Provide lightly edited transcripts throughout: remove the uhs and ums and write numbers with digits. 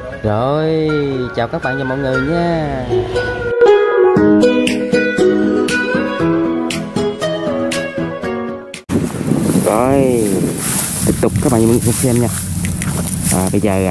Rồi, chào các bạn và mọi người nha. Rồi, tiếp tục các bạn và mọi người xem nha. Bây giờ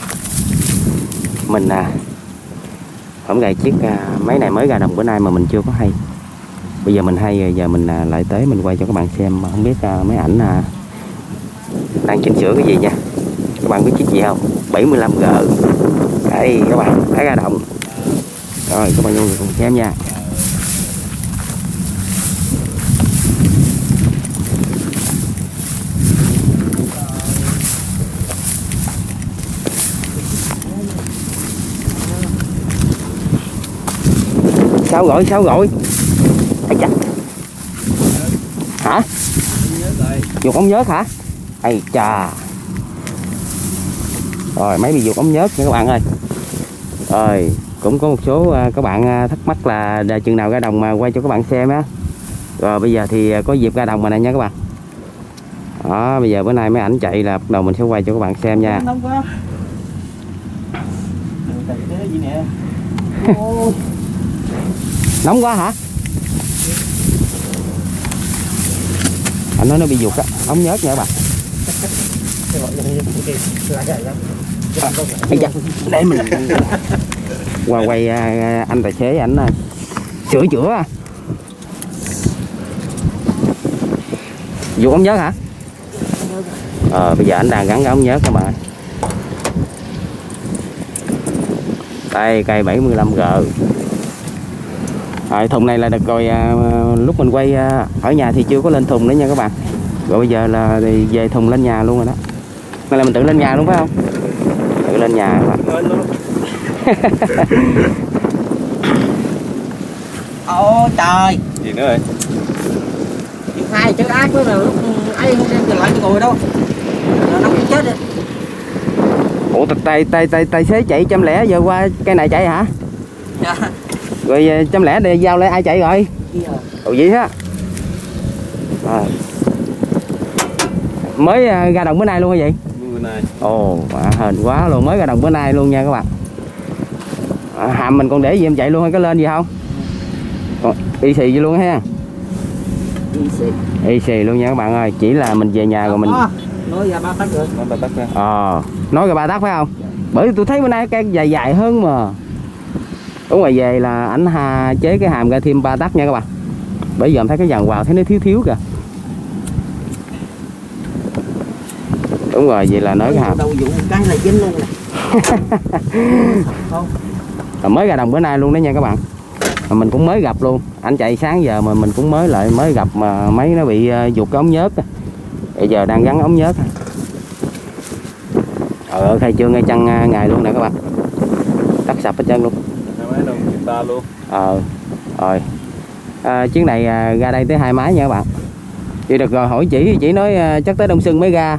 mình không gài chiếc máy này mới ra đồng bữa nay mà mình chưa có hay. Bây giờ mình hay rồi, giờ mình lại tới mình quay cho các bạn xem, mà không biết mấy ảnh đang chỉnh sửa cái gì nha. Các bạn biết chiếc gì không? 75G. Đây các bạn, thấy ra đồng. Rồi các bạn vô cùng xem nha. Sao gọi ai chà. Hả? Dục ống nhớt hả? Ây chà. Rồi máy bị dục ống nhớt nha các bạn ơi. Rồi cũng có một số các bạn thắc mắc là chừng nào ra đồng mà quay cho các bạn xem á. Rồi bây giờ thì có dịp ra đồng rồi này nha các bạn. Đó, bây giờ bữa nay mấy ảnh chạy là bắt đầu mình sẽ quay cho các bạn xem nha. Nóng quá hả? Anh nói nó bị dục á, ống nhớt nha các bạn. Để mình qua quay anh tài xế ảnh sửa chữa. Dục ống nhớt hả? Bây giờ anh đang gắn cái ống nhớt các bạn. Đây cây 75G. Thùng này là được rồi. Lúc mình quay ở nhà thì chưa có lên thùng nữa nha các bạn. Rồi bây giờ là về thùng lên nhà luôn rồi đó. Này là mình tự lên nhà luôn phải không? Tự lên nhà các bạn. Ôi trời. Gì nữa rồi? Hai chữ ác với là lúc ấy không đem lại cho ngồi đâu. Nó cũng chết rồi. Ủa tài xế chạy 100 giờ qua cây này chạy hả? Dạ. Rồi 100 để giao lại ai chạy rồi? Ủa gì á? Mới ra đồng bữa nay luôn hả vậy? Bữa nay. Ồ, hên quá luôn, mới ra đồng bữa nay luôn nha các bạn. Hàm mình còn để gì em chạy luôn hay có lên gì không? Y xì gì luôn ha. Y xì luôn nha các bạn ơi, chỉ là mình về nhà rồi mình nói ra 3 tấc rồi. Nói 3 tấc ra. Nói ra 3 tấc phải không? Bởi tôi thấy bữa nay cái dài dài hơn mà. Đúng rồi, về là ảnh chế cái hàm ra thêm 3 tấc nha các bạn. Bây giờ em thấy cái dàn vào thấy nó thiếu kìa. Đúng rồi, vậy là nói cái hàm. Đầu dụng cái là dính luôn nè. Mới ra đồng bữa nay luôn đó nha các bạn. Mình cũng mới gặp luôn. Anh chạy sáng giờ mà mình cũng mới gặp mà máy nó bị dục cái ống nhớt. Bây giờ đang gắn ống nhớt. Khai trương ngay chân ngày luôn nè các bạn. Tắt sập hết trơn luôn. Rồi. Chuyến này ra đây tới 2 máy nha các bạn. Vậy được rồi, hỏi chỉ nói chắc tới Đông Xuân mới ra.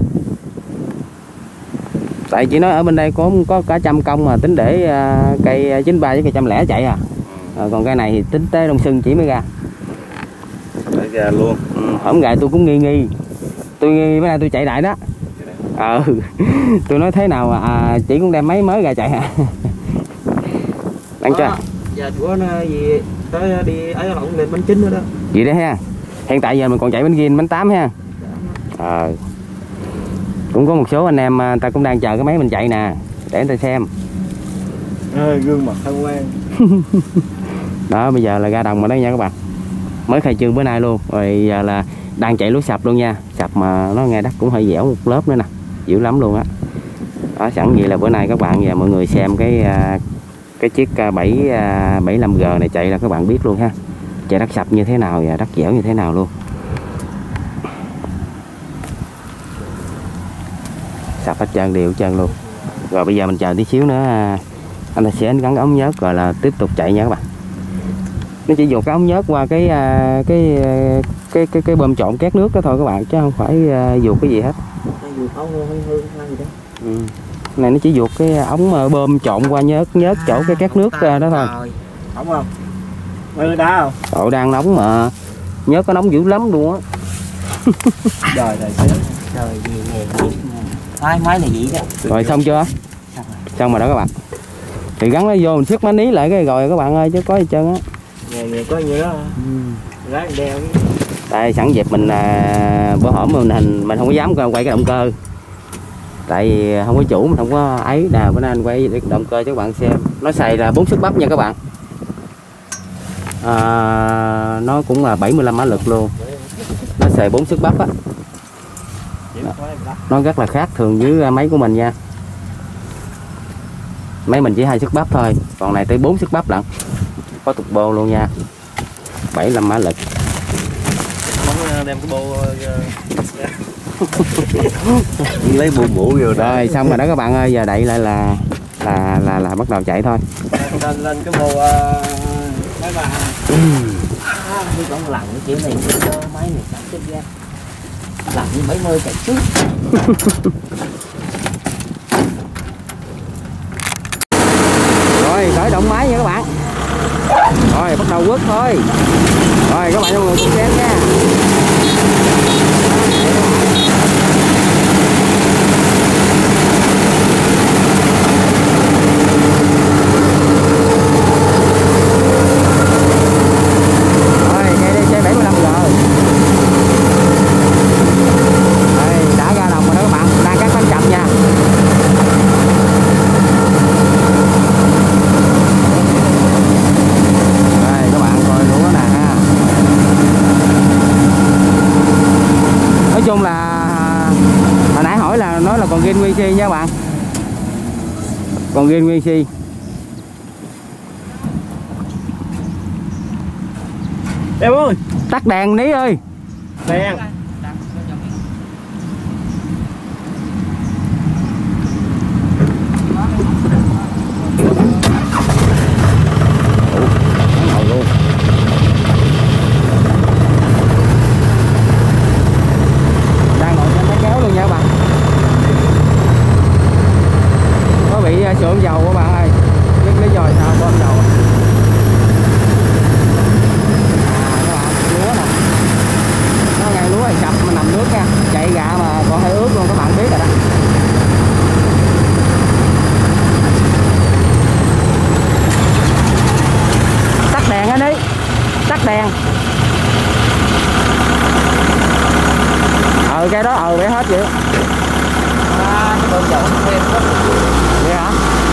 Tại chị nói ở bên đây có cả 100 công mà tính để cây 93 với cây 100 chạy à. Còn cây này thì tính tới Đông Xuân chỉ mới ra. Phải ra luôn. Hổng gài tôi cũng nghi. Tôi nghi bữa nay tôi chạy đại đó. Tôi nói thế nào mà chỉ cũng đem máy mới ra chạy hả? Đang chưa? Giờ của nó gì tới đi ấy lộn lên bánh 9 nữa đó. Vậy đấy ha. Hiện tại giờ mình còn chạy bánh gin bánh 8 ha. Cũng có một số anh em ta cũng đang chờ cái máy mình chạy nè, để người ta xem. Gương mặt thân quen. Đó, bây giờ là ra đồng rồi đó nha các bạn. Mới khai trương bữa nay luôn. Rồi giờ là đang chạy lúa sập luôn nha. Sập mà nó nghe đất cũng hơi dẻo một lớp nữa nè, dữ lắm luôn á. Đó, sẵn vậy là bữa nay các bạn và mọi người xem cái chiếc 75G này chạy là các bạn biết luôn ha. Chạy đất sập như thế nào và đất dẻo như thế nào luôn. Sập hết trơn, đều hết trơn luôn. Rồi bây giờ mình chờ tí xíu nữa anh sẽ gắn ống nhớt rồi là tiếp tục chạy nha các bạn. Nó chỉ dùng cái ống nhớt qua cái bơm trộn két nước đó thôi các bạn, chứ không phải dùng cái gì hết. Này nó chỉ dùng cái ống bơm trộn qua nhớt chỗ cái két nước đó thôi. Không không? Đá không? Độ đang nóng mà. Nhớt có nóng dữ lắm luôn á. Trời gì nghề. Máy này vậy đó. Rồi xong chưa? xong rồi đó các bạn. Thì gắn nó vô mình siết máy ní lại cái rồi các bạn ơi, chứ có gì trơn á. Nghề có nhiêu đó. Ráng đeo. Tại sẵn dịp mình bữa hổm mình không có dám quay cái động cơ. Tại vì không có chủ, mình không có ấy nè, bữa nay anh quay động cơ cho các bạn xem. Nó xài là 4 sức bắp nha các bạn. Nó cũng là 75 mã lực luôn. Nó xài 4 sức bắp á. Nó rất là khác thường với máy của mình nha. Máy mình chỉ 2 sức bắp thôi, còn này tới 4 sức bắp lận. Có turbo luôn nha. 75 mã lực. Đem cái bô lấy bô mũ vô đó. Rồi xong rồi đó các bạn ơi, giờ đậy lại là bắt đầu chạy thôi. Lên cái bô máy bà. Đi còn lặn cái kiểu này máy này sản xuất ra lặn như 70 chạy trước. Rồi khởi động máy nha các bạn. Rồi bắt đầu quất thôi. Rồi các bạn cho người cùng xem nha. Rồi ngay đây xe 75 giờ. Đây đã ra đồng rồi đó các bạn, đang cắt bánh chậm nha. Đây các bạn coi lúa nè ha. Nói chung là hồi nãy hỏi là nói là còn gin nguyên xi nha các bạn. Còn gin nguyên xi. Em ơi, Tắt đèn ní ơi. đèn. Ngồi luôn. Đang ngồi trên máy kéo luôn nha các bạn. Có bị sượng dầu các bạn ơi. Biết lý do sao bơm dầu. Các bạn, lúa nè. Nó ngay lúa thì sập mà nằm nước nha. Chạy gạ mà còn hơi ướt luôn, các bạn biết rồi đó. Tắt đèn á đi. Tắt đèn. Cái đó để hết vậy. Cái bơm dầu nó thêm đó. Vậy hả?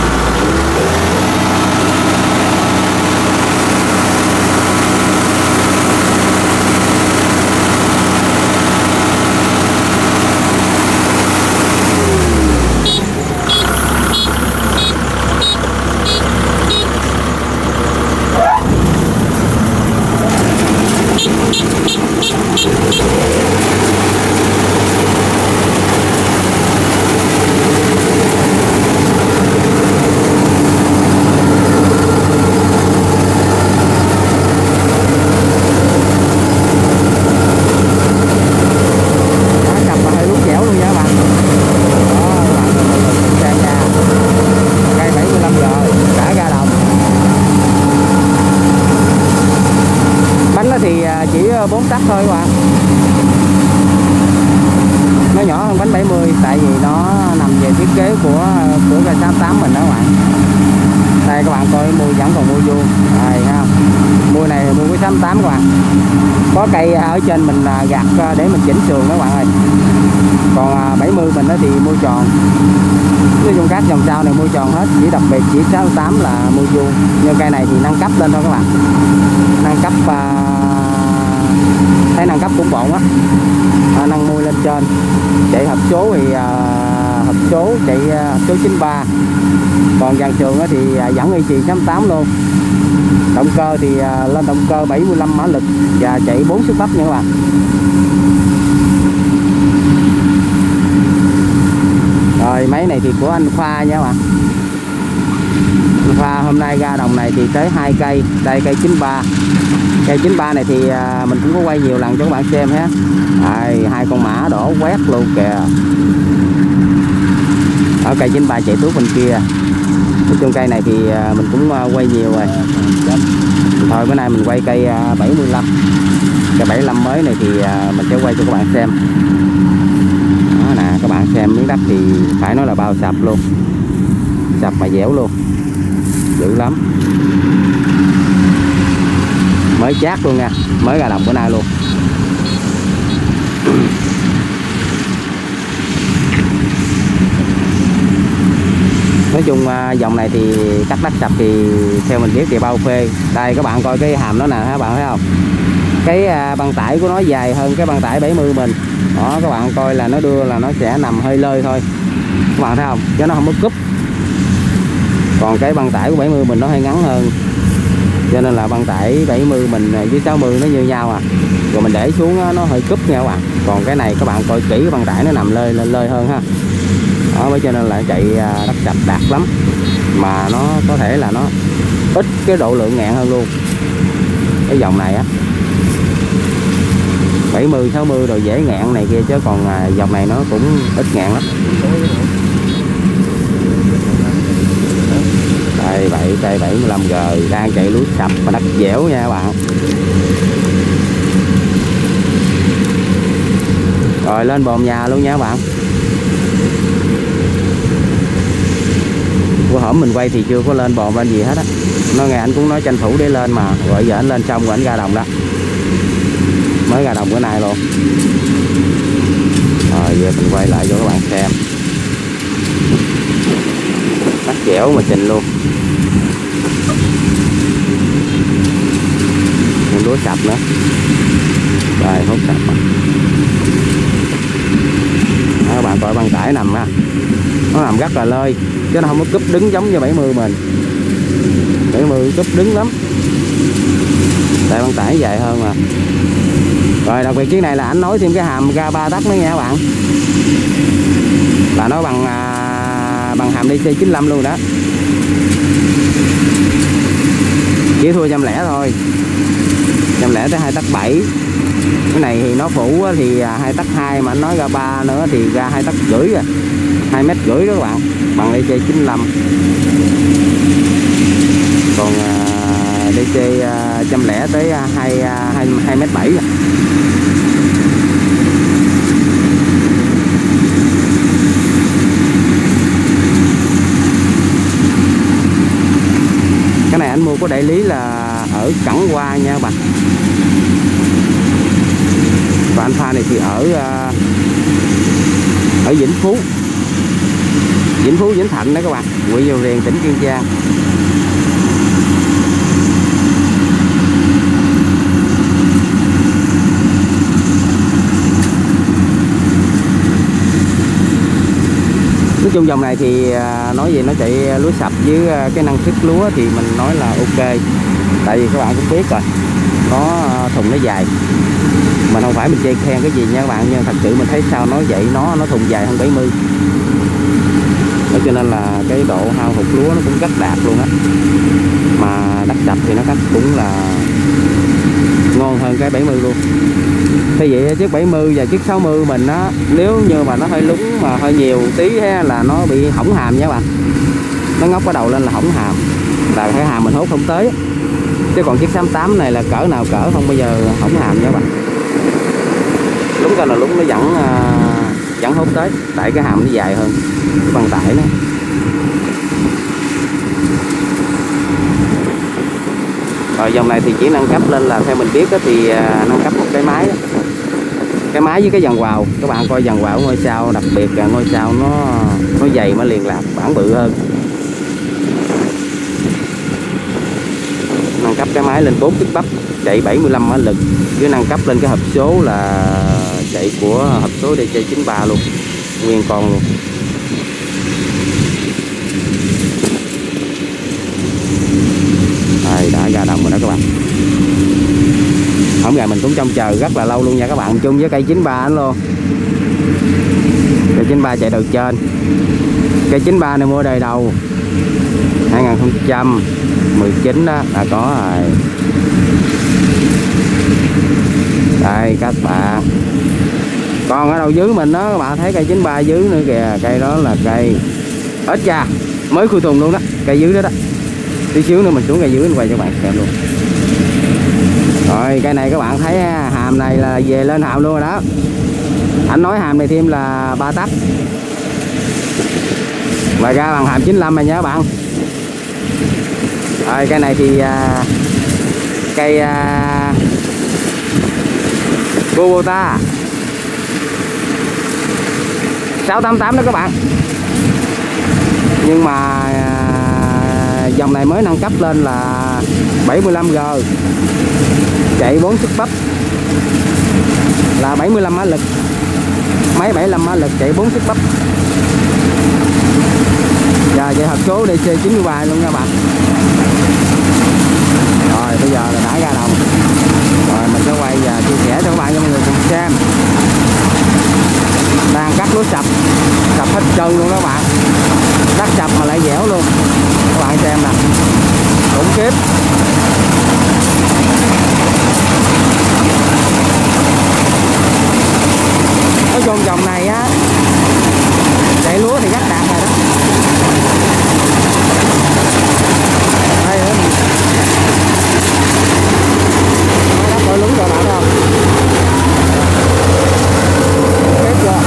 Thì chỉ 4 tấc thôi các bạn. Nó nhỏ hơn bánh 70 tại vì nó nằm về thiết kế của K68 mình đó các bạn. Đây các bạn coi mui vẫn còn mui vuông. Đây ha. Mui này mui của 68 các bạn. Có cây ở trên mình gạt để mình chỉnh sườn đó các bạn ơi. Còn 70 mình đó thì mui tròn. Nói chung các dòng sau này mui tròn hết, chỉ đặc biệt chỉ 68 là mui vuông. Nhưng cây này thì nâng cấp lên thôi các bạn. Nâng cấp thấy nâng cấp cũng bộn á. Nâng mui lên trên. Chạy hộp số thì hộp số chạy hộp số 93. Còn dàn sườn thì vẫn y trì 68 luôn. Động cơ thì lên động cơ 75 mã lực và chạy 4 sức bắp nha các bạn. Rồi máy này thì của anh Khoa nha các bạn. Anh Khoa hôm nay ra đồng này thì tới 2 cây. Đây cây 93. Cây 93 này thì mình cũng có quay nhiều lần cho các bạn xem ha. Đây, 2 con mã đổ quét luôn kìa. Ở cây 93 chạy tuốt bên kia. Ở trong cây này thì mình cũng quay nhiều rồi. Thôi bữa nay mình quay cây 75. Cây 75 mới này thì mình sẽ quay cho các bạn xem. Đó nè, các bạn xem miếng đất thì phải nói là bao sập luôn. sập mà dẻo luôn, dữ lắm, mới chát luôn nha, mới ra đồng bữa nay luôn. Nói chung dòng này thì cắt đất sập thì theo mình biết thì bao phê. Đây các bạn coi cái hàm nó nè, các bạn thấy không, cái băng tải của nó dài hơn cái băng tải 70 mình đó, các bạn coi là nó đưa là nó sẽ nằm hơi lơi thôi, các bạn thấy không, chứ nó không có cúp. Còn cái băng tải của 70 mình nó hơi ngắn hơn, cho nên là băng tải 70 mình với 60 nó như nhau à, rồi mình để xuống nó hơi cúp nha các bạn. Còn cái này các bạn coi kỹ cái băng tải nó nằm lơi lên lơi hơn ha, đó mới cho nên là chạy đất sập đạt lắm, mà nó có thể là nó ít cái độ lượng ngạn hơn luôn cái dòng này á. 70 60 rồi dễ ngạn này kia, chứ còn dòng này nó cũng ít ngạn lắm. Đây 7 cây 75G đang chạy lúa sập và đất dẻo nha các bạn. Rồi lên bồn nhà luôn nha các bạn. Bữa hổm mình quay thì chưa có lên bồn lên gì hết á, nó nghe anh cũng nói tranh thủ để lên mà, rồi giờ anh lên xong rồi anh ra đồng đó, mới ra đồng bữa nay luôn. Rồi giờ mình quay lại cho các bạn xem, đất dẻo mà trình luôn, lúa sập nữa. Rồi hút sập đó, các bạn coi băng tải nằm ha, nó nằm rất là lơi chứ nó không có cúp đứng giống như 70 mình. 70 cúp đứng lắm, tại băng tải dài hơn mà. Rồi đặc biệt chiếc này là anh nói thêm cái hàm ga 3 tấc nữa nha các bạn, là nó bằng hàm DC95 luôn đó, chỉ thua 100 thôi, 100 tới 2 tấc 7. Cái này thì nó phủ thì 2 tấc 2, mà anh nói ra 3 nữa thì ra 2 tấc rưỡi rồi, 2,5 mét đó các bạn, bằng DC95. Còn DC 100 tới 2,7 mét. Cái này anh mua của đại lý là ở Cẩm Hoa nha các bạn. Và anh pha này thì ở Vĩnh Phú, Vĩnh Thạnh đó các bạn, huyện Dầu Riềng, tỉnh Kiên Giang. Nói chung dòng này thì nói gì nó chạy lúa sập với cái năng suất lúa thì mình nói là ok, tại vì các bạn cũng biết rồi, nó thùng nó dài, mình không phải mình chê khen cái gì nha các bạn, nhưng thật sự mình thấy sao nói vậy, nó thùng dài hơn 70, đó cho nên là cái độ hao hụt lúa nó cũng rất đạt luôn á, mà đất sập thì nó cắt cũng là ngon hơn cái 70 luôn. Thế vậy chiếc 70 và chiếc 60 mình á, nếu như mà nó hơi lúng mà hơi nhiều tí là nó bị hỏng hàm nha các bạn, nó ngóc cái đầu lên là hỏng hàm, là cái hàm mình hốt không tới. Chứ còn chiếc 68 này là cỡ nào cỡ, không bao giờ hỏng hàm nha các bạn, lúng cái là lúng nó vẫn hốt tới, tại cái hàm nó dài hơn cái băng tải nó. Rồi dòng này thì chỉ nâng cấp lên là theo mình biết đó, thì nâng cấp một cái máy với cái dàn quào. Các bạn coi dàn quào ngôi sao, đặc biệt là ngôi sao nó dày, nó liền lạc, bản bự hơn. Nâng cấp cái máy lên 4 tuyết bắp chạy 75 mã lực, với nâng cấp lên cái hộp số là chạy của hộp số DC93 luôn, nguyên con luôn. Đây, đã ra đồng rồi đó các bạn. Hôm nay mình cũng trông chờ rất là lâu luôn nha các bạn, chung với cây 93 anh luôn. Cây 93 chạy đầu trên. Cây 93 này mua đời đầu 2019 đó đã có rồi. Đây các bạn. Còn ở đầu dưới mình đó các bạn thấy cây 93 dưới nữa kìa, cây đó là cây ít cha, mới khui thùng luôn đó, cây dưới đó đó. Tí xíu nữa mình xuống cây dưới mình quay cho các bạn xem luôn. Rồi cây này các bạn thấy hàm này là về lên hàm luôn rồi đó. Anh nói hàm này thêm là 3 tấc. Và ra bằng hàm 95 này nhớ bạn. Rồi cây này thì cây Kubota 688 đó các bạn. Nhưng mà dòng này mới nâng cấp lên là 75G, chạy 4 sức bắp là 75 mã lực, máy 75 mã lực chạy 4 sức bắp. Giờ vậy hộp số DC93 luôn nha bạn. Rồi bây giờ là đã ra đồng, rồi mình sẽ quay và chia sẻ cho các bạn, cho mọi người cùng xem. Đang cắt lúa sập hết trơn luôn đó bạn, đất sập mà lại dẻo luôn các bạn xem nè, khủng khiếp. Nói chung dòng này á, chạy lúa thì rất đạt rồi đó. Đây nữa, đất gọi lúng rồi bạn thấy không? Khép chưa?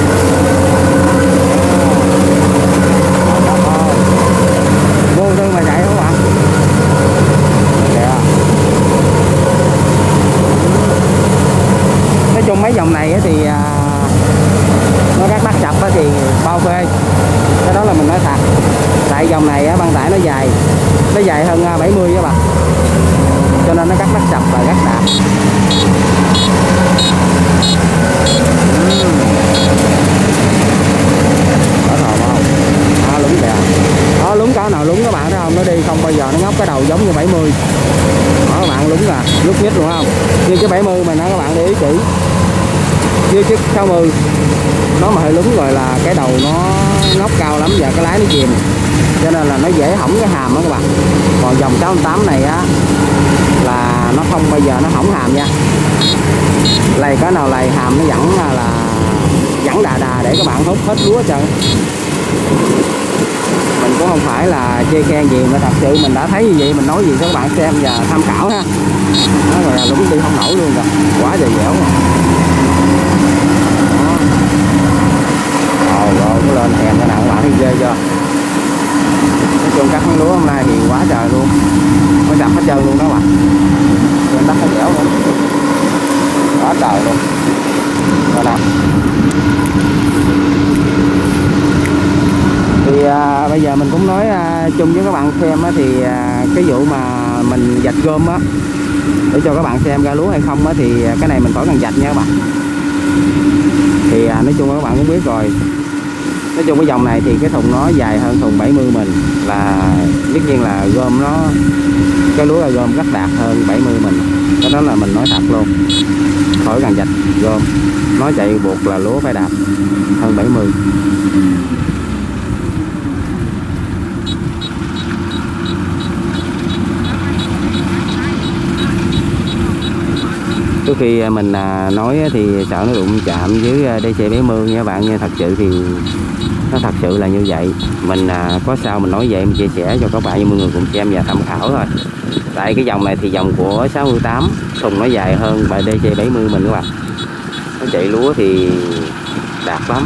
Vô tư mà chạy không bạn? Kìa. Nói chung mấy dòng này thì nó các đất sập thì bao phê, cái đó là mình nói thật. Tại dòng này băng tải nó dài hơn 70 các bạn, cho nên nó cắt đất sập và rất đạt. Có thòm không? Đó, lúng kìa. Đó, lúng có nào lúng các bạn thấy không? Nó đi không bao giờ nó ngóc cái đầu giống như 70. Đó các bạn, lúng là lúc nhất luôn không? Như cái 70 mà nó các bạn để ý kỹ. Như chiếc 60 nó mà hơi lúng rồi là cái đầu nó ngóc cao lắm và cái lái nó chìm, cho nên là nó dễ hỏng cái hàm đó các bạn. Còn dòng 688 này á là nó không bao giờ nó hỏng hàm nha. Lầy cái nào lầy hàm nó vẫn đà để các bạn hút hết lúa trơn. Mình cũng không phải là chê khen gì, mà thật sự mình đã thấy như vậy mình nói gì cho các bạn xem và tham khảo ha. Nó rồi là lúng đi không nổi luôn rồi, quá trời dẻo rồi. Rồi nó lên hèn cái nào các bạn thấy ghê chưa. Nói chung cắt lúa hôm nay thì quá trời luôn, nó đập hết trơn luôn đó các bạn. Trên đất nó dẻo luôn, quá trời luôn. Rồi nè, thì bây giờ mình cũng nói chung với các bạn xem á, thì cái vụ mà mình vạch gom á để cho các bạn xem ra lúa hay không á, thì cái này mình khỏi cần vạch nha các bạn. Thì nói chung các bạn cũng biết rồi. Nói chung cái dòng này thì cái thùng nó dài hơn thùng 70 mình, là tất nhiên là gom nó, cái lúa là gom rất đạt hơn 70 mình. Cái đó là mình nói thật luôn, khỏi cần vạch gom, nó chạy buộc là lúa phải đạt hơn 70. Trước khi mình nói thì sợ nó đụng chạm với DC70 nha các bạn nha. Thật sự thì nó thật sự là như vậy. Mình có sao mình nói vậy, mình chia sẻ cho các bạn, như mọi người cùng xem và tham khảo thôi. Tại cái dòng này thì dòng của 68, thùng nó dài hơn bài DC70 mình các bạn. Nó chạy lúa thì đạt lắm.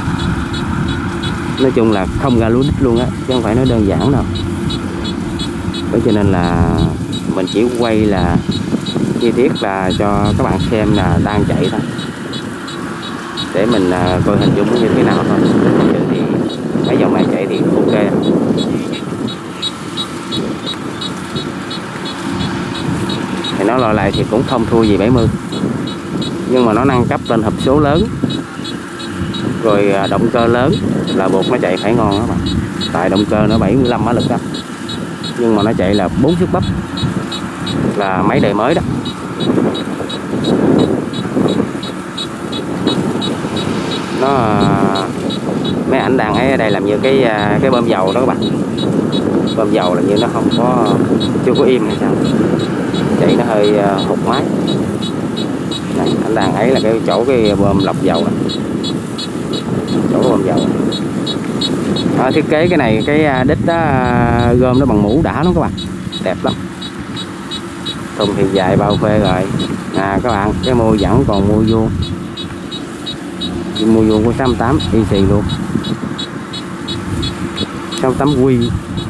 Nói chung là không ra lúa đít luôn á, chứ không phải nói đơn giản đâu. Bởi cho nên là mình chỉ quay là chi tiết là cho các bạn xem là đang chạy thôi, để mình coi hình dung như thế nào thôi. Thì mấy dòng này chạy thì ok. Thì nó loại lại thì cũng không thua gì 70, nhưng mà nó nâng cấp lên hộp số lớn rồi, động cơ lớn là buộc nó chạy phải ngon đó bạn. Tại động cơ nó 75 mã lực đó, nhưng mà nó chạy là 4 sức bắp, là máy đời mới đó. Nó mấy ảnh đang ấy ở đây làm như cái bơm dầu đó các bạn. Bơm dầu là như nó không có, chưa có im hay sao, chạy nó hơi hụt máy. Này, anh đang ấy là cái chỗ cái bơm lọc dầu này, chỗ cái bơm dầu này. Thiết kế cái này, cái đít đó gom nó bằng mũ đã lắm các bạn, đẹp lắm. Thùng thì dài bao phê rồi. Các bạn, cái mô vẫn còn mua vuông, mua vuông của 68 easy luôn. Trong tấm quy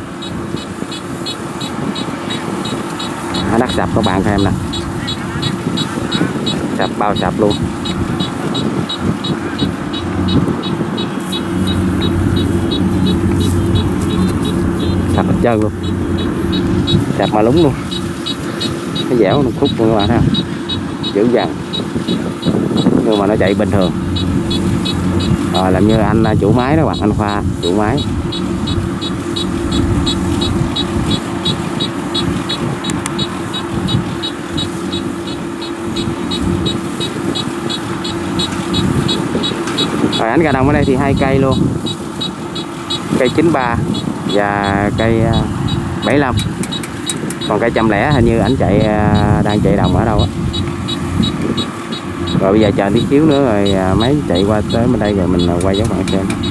đất sập các bạn xem nè, sập bao sập luôn, sập hết trơn luôn, sập mà lúng luôn, cái dẻo nó khúc luôn các bạn thấy không, dữ dằn nhưng mà nó chạy bình thường. Rồi làm như anh chủ máy đó bạn, anh Khoa chủ máy. Rồi ảnh gà đồng ở đây thì 2 cây luôn, cây 93 và cây 75, còn cây 100 hình như ảnh chạy đang chạy đồng ở đâu á. Rồi bây giờ chờ tí xíu nữa rồi máy chạy qua tới bên đây rồi mình quay cho các bạn xem.